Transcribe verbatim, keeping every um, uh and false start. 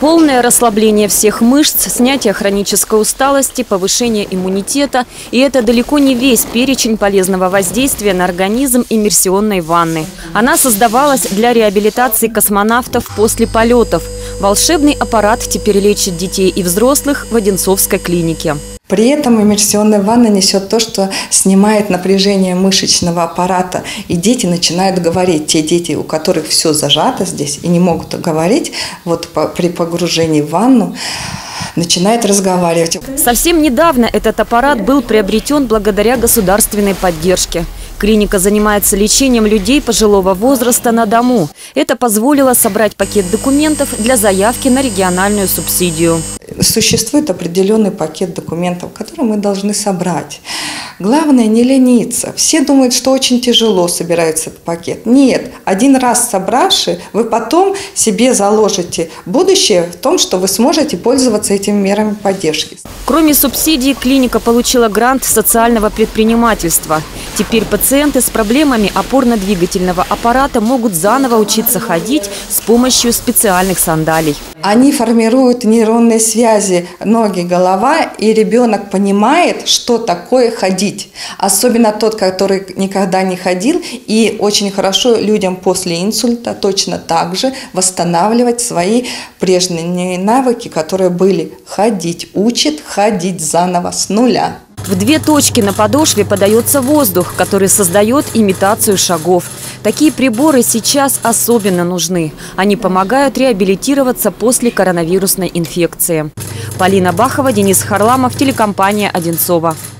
Полное расслабление всех мышц, снятие хронической усталости, повышение иммунитета. И это далеко не весь перечень полезного воздействия на организм иммерсионной ванны. Она создавалась для реабилитации космонавтов после полетов. Волшебный аппарат теперь лечит детей и взрослых в Одинцовской клинике. При этом иммерсионная ванна несет то, что снимает напряжение мышечного аппарата, и дети начинают говорить. Те дети, у которых все зажато здесь и не могут говорить, вот по, при погружении в ванну начинают разговаривать. Совсем недавно этот аппарат был приобретен благодаря государственной поддержке. Клиника занимается лечением людей пожилого возраста на дому. Это позволило собрать пакет документов для заявки на региональную субсидию. Существует определенный пакет документов, который мы должны собрать. Главное не лениться. Все думают, что очень тяжело собирается этот пакет. Нет, один раз собравши, вы потом себе заложите будущее в том, что вы сможете пользоваться этими мерами поддержки. Кроме субсидий, клиника получила грант социального предпринимательства. Теперь пациенты с проблемами опорно-двигательного аппарата могут заново учиться ходить с помощью специальных сандалий. Они формируют нейронные связи ноги, голова, и ребенок понимает, что такое ходить. Особенно тот, который никогда не ходил. И очень хорошо людям после инсульта точно так же восстанавливать свои прежние навыки, которые были. Ходить, учит ходить заново с нуля. В две точки на подошве подается воздух, который создает имитацию шагов. Такие приборы сейчас особенно нужны. Они помогают реабилитироваться после коронавирусной инфекции. Полина Бахова, Денис Харламов, телекомпания «Одинцово».